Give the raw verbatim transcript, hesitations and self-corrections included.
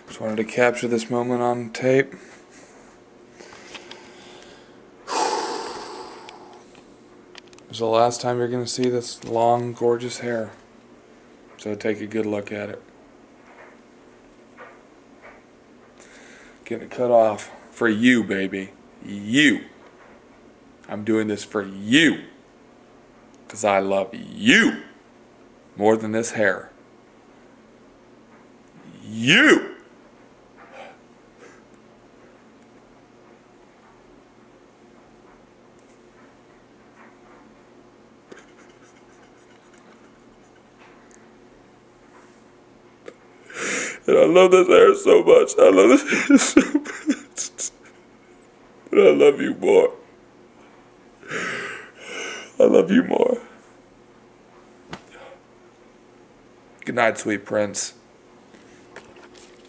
Just wanted to capture this moment on tape. This is the last time you're going to see this long, gorgeous hair. So take a good look at it. Getting it cut off for you, baby. You. I'm doing this for you. Because I love you more than this hair. You. And I love this hair so much. I love this hair so much. But I love you more. I love you more. Good night, sweet prince.